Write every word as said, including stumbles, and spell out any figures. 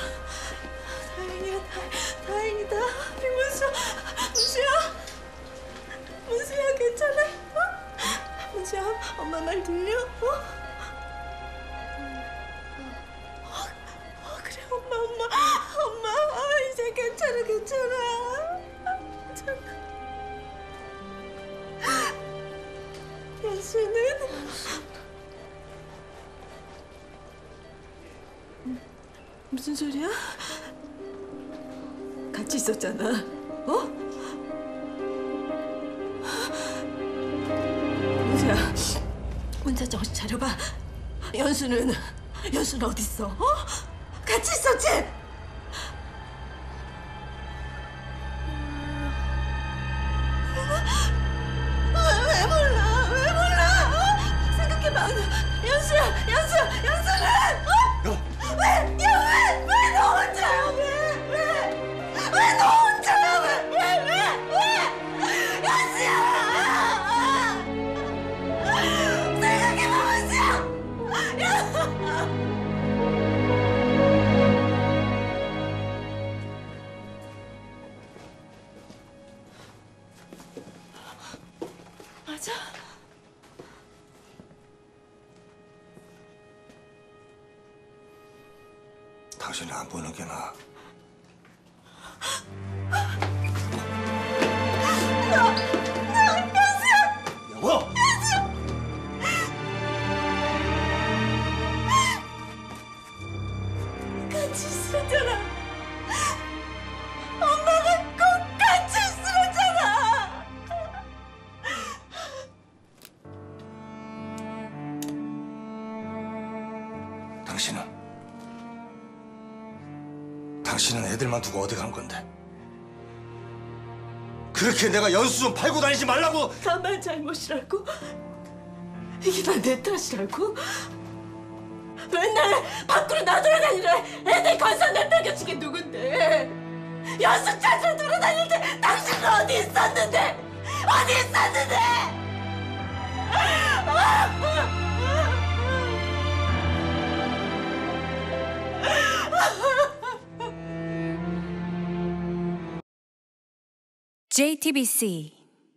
다행이야, 다, 다행이다. 문수, 문수야, 문수야 괜찮아? 어? 문수야, 엄마 말 들려? 어? 어, 어 그래, 엄마, 엄마, 엄마, 아, 이제 괜찮아, 괜찮아. 괜찮아. 연수는? 무슨 소리야? 같이 있었잖아. 어? 문수야, 문수야 정신 차려봐. 연수는, 연수는 어디 있어? 어? 같이 있었지? 왜 몰라? 왜 몰라? 어? 생각해봐. 연수야, 연수야, 연수는! 어? 왜? 야, 왜? 왜 너 혼자야? 왜? 왜? 왜 너 혼자야? 왜? 왜? 왜? 왜? 연수야! 생각해봐, 연수야! 야! 맞아? 당신이 안 보는 게 나아. 너, 너, 연수야! 여보! 같이 있었잖아. 엄마가 꼭 같이 있었잖아. 당신은 당신은 애들만 두고 어디 간 건데? 그렇게 내가 연수 좀 팔고 다니지 말라고! 나만 잘못이라고? 이게 다 내 탓이라고? 맨날 밖으로 나돌아다니라 애들 건선 내빼겨준 게 누군데? 연수 찾으러 돌아다닐 때 당신은 어디 있었는데? 어디 있었는데? 제이티비씨